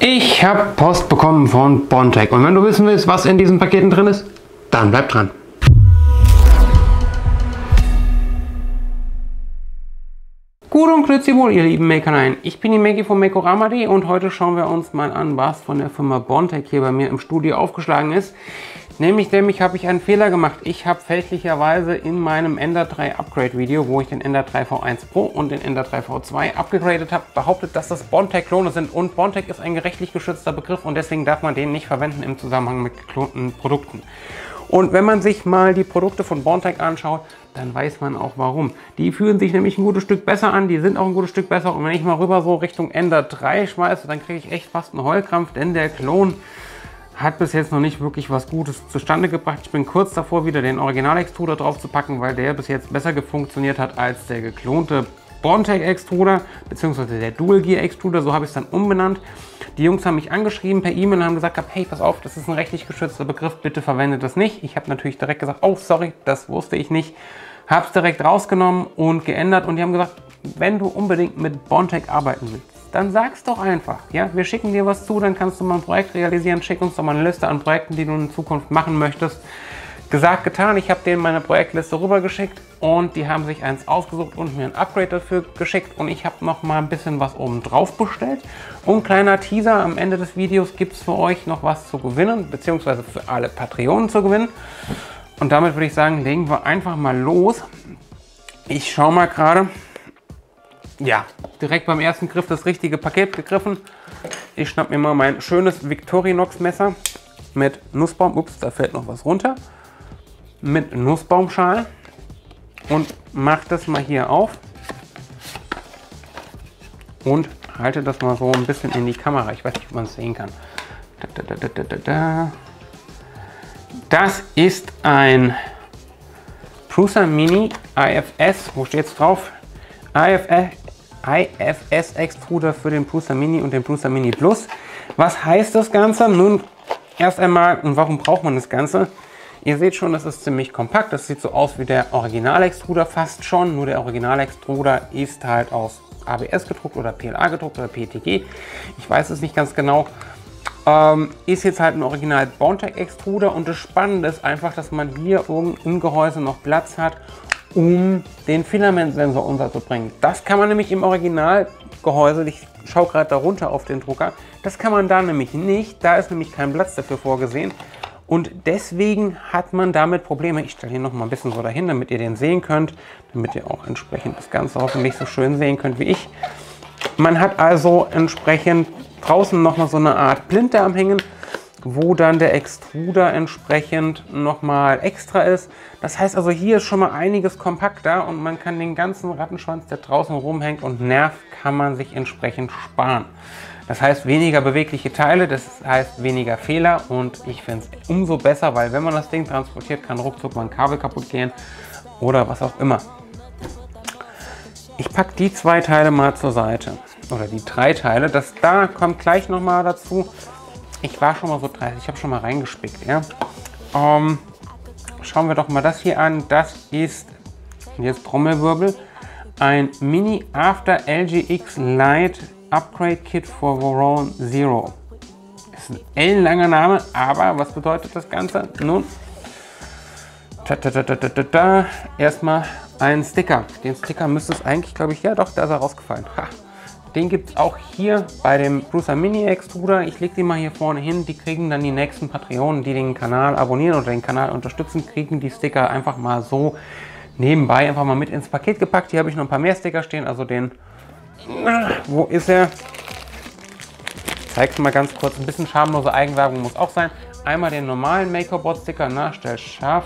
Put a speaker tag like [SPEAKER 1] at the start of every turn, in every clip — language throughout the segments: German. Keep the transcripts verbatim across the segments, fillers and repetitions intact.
[SPEAKER 1] Ich habe Post bekommen von Bondtech und wenn du wissen willst, was in diesen Paketen drin ist, dann bleib dran. Gut und grüezi wohl, ihr lieben Makereien. Ich bin die Maggie von Makorama punkt de und heute schauen wir uns mal an, was von der Firma Bondtech hier bei mir im Studio aufgeschlagen ist. Nämlich, nämlich habe ich einen Fehler gemacht. Ich habe fälschlicherweise in meinem Ender drei Upgrade Video, wo ich den Ender drei V eins Pro und den Ender drei V zwei abgegradet habe, behauptet, dass das Bondtech Klone sind. Und Bondtech ist ein rechtlich geschützter Begriff und deswegen darf man den nicht verwenden im Zusammenhang mit geklonten Produkten. Und wenn man sich mal die Produkte von Bondtech anschaut, dann weiß man auch warum. Die fühlen sich nämlich ein gutes Stück besser an, die sind auch ein gutes Stück besser. Und wenn ich mal rüber so Richtung Ender drei schmeiße, dann kriege ich echt fast einen Heulkrampf, denn der Klon hat bis jetzt noch nicht wirklich was Gutes zustande gebracht. Ich bin kurz davor, wieder den Original-Extruder drauf zu packen, weil der bis jetzt besser funktioniert hat als der geklonte Bondtech-Extruder, beziehungsweise der Dual-Gear-Extruder, so habe ich es dann umbenannt. Die Jungs haben mich angeschrieben per E-Mail und haben gesagt, hey, pass auf, das ist ein rechtlich geschützter Begriff, bitte verwendet das nicht. Ich habe natürlich direkt gesagt, oh, sorry, das wusste ich nicht. Habe es direkt rausgenommen und geändert und die haben gesagt, wenn du unbedingt mit Bondtech arbeiten willst, dann sag's doch einfach. Ja? Wir schicken dir was zu, dann kannst du mal ein Projekt realisieren, schick uns doch mal eine Liste an Projekten, die du in Zukunft machen möchtest. Gesagt, getan, ich habe denen meine Projektliste rübergeschickt und die haben sich eins ausgesucht und mir ein Upgrade dafür geschickt und ich habe noch mal ein bisschen was oben drauf bestellt. Und kleiner Teaser, am Ende des Videos gibt es für euch noch was zu gewinnen, beziehungsweise für alle Patreonen zu gewinnen. Und damit würde ich sagen, legen wir einfach mal los. Ich schaue mal gerade. Ja, direkt beim ersten Griff das richtige Paket gegriffen. Ich schnapp mir mal mein schönes Victorinox Messer mit Nussbaum. Ups, da fällt noch was runter. Mit Nussbaumschal und mache das mal hier auf und halte das mal so ein bisschen in die Kamera. Ich weiß nicht, ob man es sehen kann. Da, da, da, da, da, da. Das ist ein Prusa Mini I F S. Wo steht es drauf? I F S Extruder für den Prusa Mini und den Prusa Mini Plus. Was heißt das Ganze? Nun, erst einmal, und warum braucht man das Ganze? Ihr seht schon, das ist ziemlich kompakt. Das sieht so aus wie der Original-Extruder fast schon. Nur der Original-Extruder ist halt aus A B S gedruckt oder P L A gedruckt oder P E T G. Ich weiß es nicht ganz genau. Ähm, ist jetzt halt ein Original Bondtech-Extruder. Und das Spannende ist einfach, dass man hier oben im Gehäuse noch Platz hat, um den Filamentsensor unterzubringen. Das kann man nämlich im Originalgehäuse, ich schaue gerade da runter auf den Drucker, das kann man da nämlich nicht. Da ist nämlich kein Platz dafür vorgesehen. Und deswegen hat man damit Probleme. Ich stelle hier noch mal ein bisschen so dahin, damit ihr den sehen könnt, damit ihr auch entsprechend das Ganze hoffentlich so schön sehen könnt wie ich. Man hat also entsprechend draußen noch mal so eine Art Plinte am Hängen, wo dann der Extruder entsprechend noch mal extra ist. Das heißt also, hier ist schon mal einiges kompakter und man kann den ganzen Rattenschwanz, der draußen rumhängt und nervt, kann man sich entsprechend sparen. Das heißt, weniger bewegliche Teile, das heißt weniger Fehler und ich finde es umso besser, weil wenn man das Ding transportiert, kann ruckzuck mal ein Kabel kaputt gehen oder was auch immer. Ich packe die zwei Teile mal zur Seite oder die drei Teile. Das da kommt gleich noch mal dazu. Ich war schon mal so dreißig, ich habe schon mal reingespickt. Ja? Ähm, schauen wir doch mal das hier an. Das ist, jetzt Trommelwirbel, ein Mini After L G X Lite Upgrade Kit for Voron Zero. Ist ein ellenlanger Name, aber was bedeutet das Ganze? Nun, ta, ta, ta, ta, ta, ta. Erstmal ein Sticker. Den Sticker müsste es eigentlich, glaube ich, ja doch, da ist er rausgefallen. Ha. Den gibt es auch hier bei dem Prusa Mini Extruder. Ich lege die mal hier vorne hin. Die kriegen dann die nächsten Patreonen, die den Kanal abonnieren oder den Kanal unterstützen, kriegen die Sticker einfach mal so nebenbei einfach mal mit ins Paket gepackt. Hier habe ich noch ein paar mehr Sticker stehen, also den... Wo ist er? Ich zeige es mal ganz kurz. Ein bisschen schamlose Eigenwerbung muss auch sein. Einmal den normalen Makerbot-Sticker. Na, stell scharf.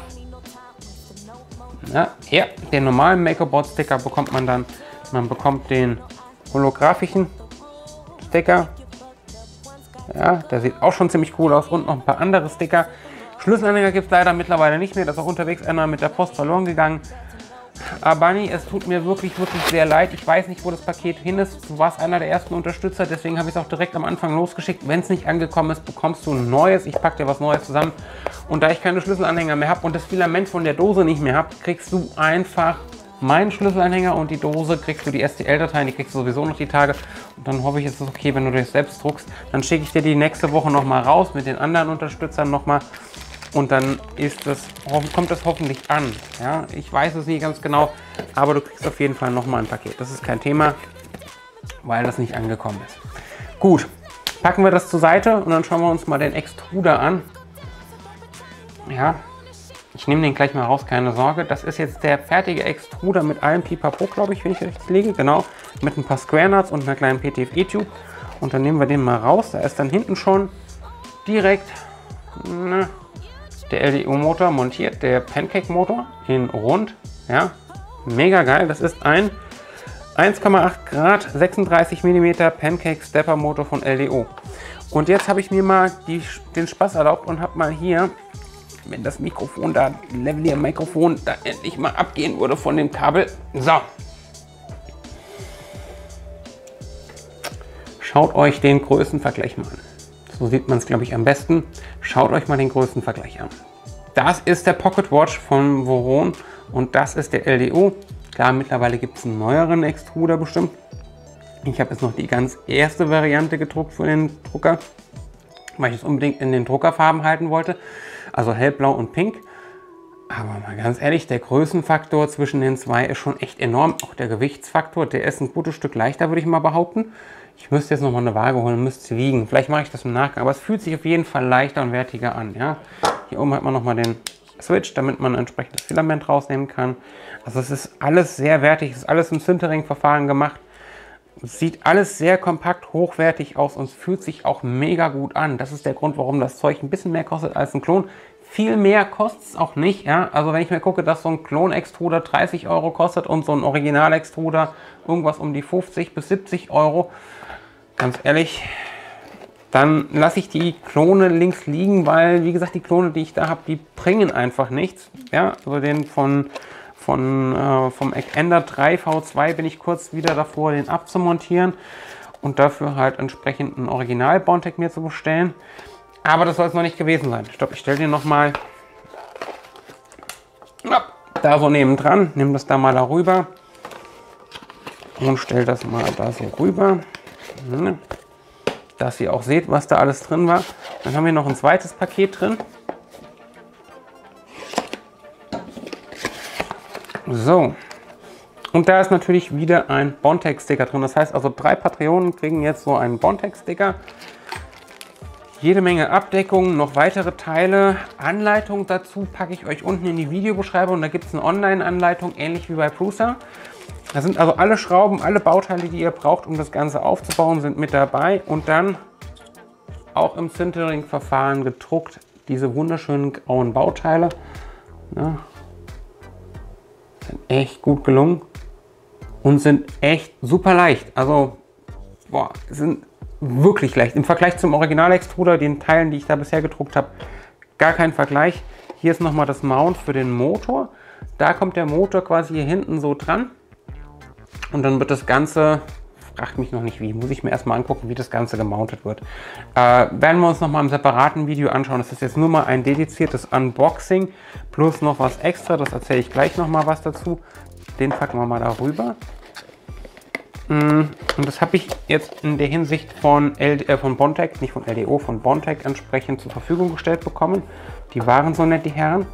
[SPEAKER 1] Na, ja, den normalen Makerbot-Sticker bekommt man dann. Man bekommt den holographischen Sticker. Ja, der sieht auch schon ziemlich cool aus. Und noch ein paar andere Sticker. Schlüsselanhänger gibt es leider mittlerweile nicht mehr. Das ist auch unterwegs einmal mit der Post verloren gegangen. Abani, es tut mir wirklich, wirklich sehr leid. Ich weiß nicht, wo das Paket hin ist. Du warst einer der ersten Unterstützer, deswegen habe ich es auch direkt am Anfang losgeschickt. Wenn es nicht angekommen ist, bekommst du ein neues. Ich packe dir was Neues zusammen. Und da ich keine Schlüsselanhänger mehr habe und das Filament von der Dose nicht mehr habe, kriegst du einfach meinen Schlüsselanhänger und die Dose kriegst du, die S T L-Dateien, die kriegst du sowieso noch die Tage. Und dann hoffe ich, es ist okay, wenn du das selbst druckst. Dann schicke ich dir die nächste Woche nochmal raus mit den anderen Unterstützern nochmal. Und dann ist das, kommt das hoffentlich an. Ja, ich weiß es nicht ganz genau, aber du kriegst auf jeden Fall nochmal ein Paket. Das ist kein Thema, weil das nicht angekommen ist. Gut, packen wir das zur Seite und dann schauen wir uns mal den Extruder an. Ja, ich nehme den gleich mal raus, keine Sorge. Das ist jetzt der fertige Extruder mit allem Pipapo, glaube ich, wenn ich richtig liege. Genau, mit ein paar Square Nuts und einer kleinen P T F E-Tube. Und dann nehmen wir den mal raus. Da ist dann hinten schon direkt ne, der L D O-Motor montiert, der Pancake-Motor in rund. Ja, mega geil. Das ist ein eins Komma acht Grad, sechsunddreißig Millimeter Pancake-Stepper-Motor von L D O. Und jetzt habe ich mir mal die, den Spaß erlaubt und habe mal hier, wenn das Mikrofon da, Lavalier-Mikrofon, da endlich mal abgehen würde von dem Kabel. So. Schaut euch den Größenvergleich mal an. So sieht man es, glaube ich, am besten. Schaut euch mal den Größenvergleich an. Das ist der Pocket Watch von Voron und das ist der L D O. Klar, mittlerweile gibt es einen neueren Extruder bestimmt. Ich habe jetzt noch die ganz erste Variante gedruckt für den Drucker, weil ich es unbedingt in den Druckerfarben halten wollte. Also hellblau und pink. Aber mal ganz ehrlich, der Größenfaktor zwischen den zwei ist schon echt enorm. Auch der Gewichtsfaktor, der ist ein gutes Stück leichter, würde ich mal behaupten. Ich müsste jetzt noch mal eine Waage holen, müsste sie wiegen. Vielleicht mache ich das im Nachgang, aber es fühlt sich auf jeden Fall leichter und wertiger an. Ja? Hier oben hat man noch mal den Switch, damit man ein entsprechendes Filament rausnehmen kann. Also es ist alles sehr wertig, es ist alles im Sintering-Verfahren gemacht. Es sieht alles sehr kompakt, hochwertig aus und es fühlt sich auch mega gut an. Das ist der Grund, warum das Zeug ein bisschen mehr kostet als ein Klon. Viel mehr kostet es auch nicht. Ja? Also wenn ich mir gucke, dass so ein Klon-Extruder dreißig Euro kostet und so ein Original-Extruder irgendwas um die fünfzig bis siebzig Euro, ganz ehrlich, dann lasse ich die Klone links liegen, weil, wie gesagt, die Klone, die ich da habe, die bringen einfach nichts. Ja, also den von, von, äh, vom Ender drei V zwei bin ich kurz wieder davor, den abzumontieren und dafür halt entsprechend ein Original Bondtech mir zu bestellen. Aber das soll es noch nicht gewesen sein. Stopp, ich stelle den nochmal da so nebendran, nehme das da mal darüber und stelle das mal da so rüber. Dass ihr auch seht, was da alles drin war. Dann haben wir noch ein zweites Paket drin. So. Und da ist natürlich wieder ein Bondtech-Sticker drin. Das heißt also, drei Patreonen kriegen jetzt so einen Bondtech-Sticker. Jede Menge Abdeckungen, noch weitere Teile. Anleitung dazu packe ich euch unten in die Videobeschreibung. Da gibt es eine Online-Anleitung, ähnlich wie bei Prusa. Da sind also alle Schrauben, alle Bauteile, die ihr braucht, um das Ganze aufzubauen, sind mit dabei. Und dann auch im Sintering-Verfahren gedruckt diese wunderschönen grauen Bauteile. Ja, sind echt gut gelungen und sind echt super leicht. Also, boah, sind wirklich leicht. Im Vergleich zum Original-Extruder, den Teilen, die ich da bisher gedruckt habe, gar kein Vergleich. Hier ist nochmal das Mount für den Motor. Da kommt der Motor quasi hier hinten so dran. Und dann wird das Ganze, fragt mich noch nicht wie, muss ich mir erstmal angucken, wie das Ganze gemountet wird. Äh, werden wir uns nochmal im separaten Video anschauen. Das ist jetzt nur mal ein dediziertes Unboxing plus noch was extra. Das erzähle ich gleich nochmal was dazu. Den packen wir mal darüber. Und das habe ich jetzt in der Hinsicht von, L D, äh, von Bondtech, nicht von L D O, von Bondtech entsprechend zur Verfügung gestellt bekommen. Die waren so nett, die Herren.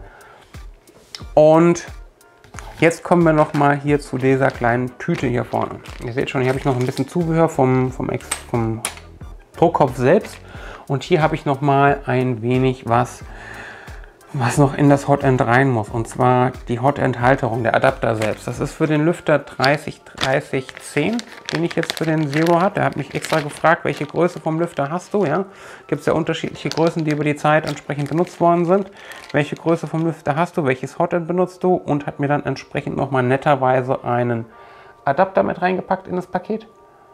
[SPEAKER 1] Und jetzt kommen wir noch mal hier zu dieser kleinen Tüte hier vorne. Ihr seht schon, hier habe ich noch ein bisschen Zubehör vom, vom, Ex, vom Druckkopf selbst. Und hier habe ich noch mal ein wenig was, was noch in das Hotend rein muss. Und zwar die Hotend-Halterung, der Adapter selbst. Das ist für den Lüfter dreißig dreißig zehn, den ich jetzt für den Zero habe. Der hat mich extra gefragt, welche Größe vom Lüfter hast du. Ja? Gibt es ja unterschiedliche Größen, die über die Zeit entsprechend benutzt worden sind. Welche Größe vom Lüfter hast du, welches Hotend benutzt du? Und hat mir dann entsprechend nochmal netterweise einen Adapter mit reingepackt in das Paket.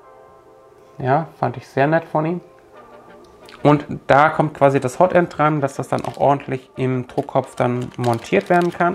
[SPEAKER 1] Ja, fand ich sehr nett von ihm. Und da kommt quasi das Hotend dran, dass das dann auch ordentlich im Druckkopf dann montiert werden kann.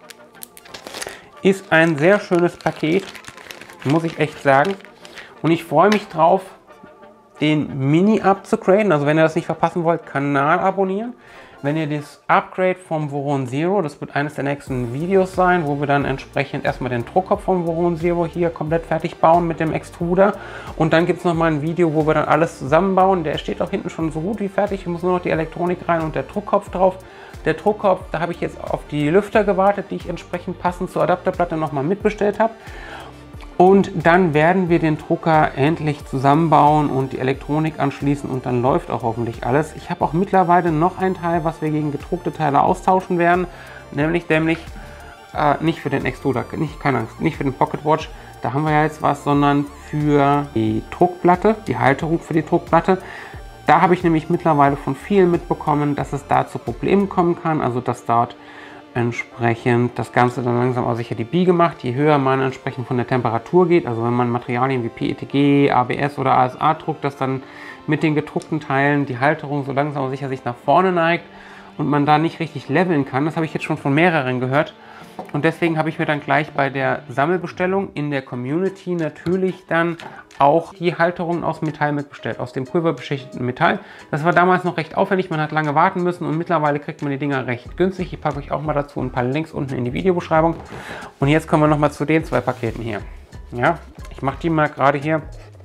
[SPEAKER 1] Ist ein sehr schönes Paket, muss ich echt sagen. Und ich freue mich drauf, den Mini abzugraden. Also wenn ihr das nicht verpassen wollt, Kanal abonnieren. wenn ihr das Upgrade vom Voron Zero, das wird eines der nächsten Videos sein, wo wir dann entsprechend erstmal den Druckkopf vom Voron Zero hier komplett fertig bauen mit dem Extruder. Und dann gibt es nochmal ein Video, wo wir dann alles zusammenbauen. Der steht auch hinten schon so gut wie fertig. Ich muss nur noch die Elektronik rein und der Druckkopf drauf. Der Druckkopf, da habe ich jetzt auf die Lüfter gewartet, die ich entsprechend passend zur Adapterplatte nochmal mitbestellt habe. Und dann werden wir den Drucker endlich zusammenbauen und die Elektronik anschließen und dann läuft auch hoffentlich alles. Ich habe auch mittlerweile noch ein Teil, was wir gegen gedruckte Teile austauschen werden, nämlich, nämlich äh, nicht für den Extruder, nicht, keine Angst, nicht für den Pocket Watch, da haben wir ja jetzt was, sondern für die Druckplatte, die Halterung für die Druckplatte. Da habe ich nämlich mittlerweile von vielen mitbekommen, dass es da zu Problemen kommen kann, also dass dort entsprechend das Ganze dann langsam aber sicher die Biege macht, je höher man entsprechend von der Temperatur geht, also wenn man Materialien wie P E T G, A B S oder A S A druckt, dass dann mit den gedruckten Teilen die Halterung so langsam aber sicher sich nach vorne neigt und man da nicht richtig leveln kann. Das habe ich jetzt schon von mehreren gehört und deswegen habe ich mir dann gleich bei der Sammelbestellung in der Community natürlich dann auch die Halterungen aus Metall mitbestellt, aus dem pulverbeschichteten Metall. Das war damals noch recht aufwendig, man hat lange warten müssen und mittlerweile kriegt man die Dinger recht günstig. Ich packe euch auch mal dazu ein paar Links unten in die Videobeschreibung. Und jetzt kommen wir noch mal zu den zwei Paketen hier. Ja, ich mache die mal gerade hier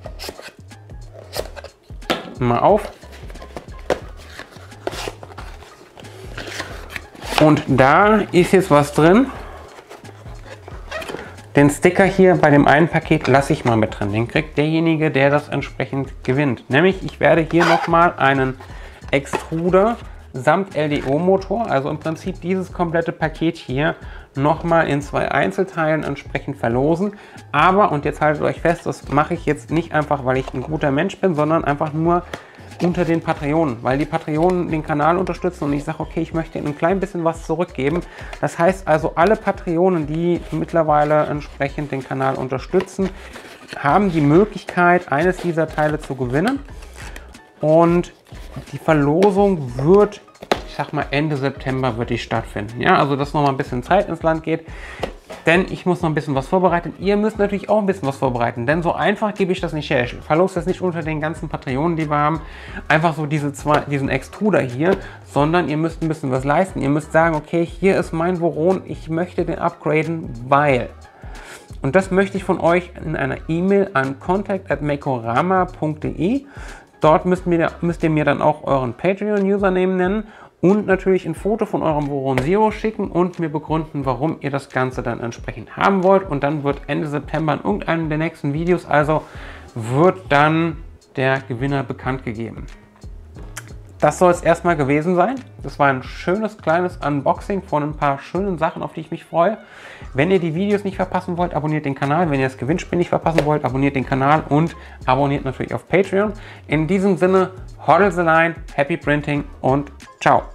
[SPEAKER 1] mal auf. Und da ist jetzt was drin. Den Sticker hier bei dem einen Paket lasse ich mal mit drin. Den kriegt derjenige, der das entsprechend gewinnt. Nämlich, ich werde hier nochmal einen Extruder samt L D O-Motor, also im Prinzip dieses komplette Paket hier, nochmal in zwei Einzelteilen entsprechend verlosen. Aber, und jetzt haltet euch fest, das mache ich jetzt nicht einfach, weil ich ein guter Mensch bin, sondern einfach nur unter den Patreonen, weil die Patreonen den Kanal unterstützen und ich sage, okay, ich möchte ihnen ein klein bisschen was zurückgeben. Das heißt also, alle Patreonen, die mittlerweile entsprechend den Kanal unterstützen, haben die Möglichkeit, eines dieser Teile zu gewinnen. Und die Verlosung wird, ich sag mal, Ende September wird die stattfinden. Ja, also dass noch mal ein bisschen Zeit ins Land geht. Denn ich muss noch ein bisschen was vorbereiten. Ihr müsst natürlich auch ein bisschen was vorbereiten. Denn so einfach gebe ich das nicht her. Ich verlose das nicht unter den ganzen Patreonen, die wir haben. Einfach so diese zwei, diesen Extruder hier. Sondern ihr müsst ein bisschen was leisten. Ihr müsst sagen, okay, hier ist mein Voron. Ich möchte den upgraden, weil. Und das möchte ich von euch in einer E-Mail an contact at mekorama punkt de. Dort müsst ihr, müsst ihr mir dann auch euren Patreon-Username nennen. Und natürlich ein Foto von eurem Voron Zero schicken und mir begründen, warum ihr das Ganze dann entsprechend haben wollt. Und dann wird Ende September in irgendeinem der nächsten Videos, also wird dann der Gewinner bekannt gegeben. Das soll es erstmal gewesen sein. Das war ein schönes kleines Unboxing von ein paar schönen Sachen, auf die ich mich freue. Wenn ihr die Videos nicht verpassen wollt, abonniert den Kanal. Wenn ihr das Gewinnspiel nicht verpassen wollt, abonniert den Kanal und abonniert natürlich auf Patreon. In diesem Sinne, hodl the line, happy printing und ciao.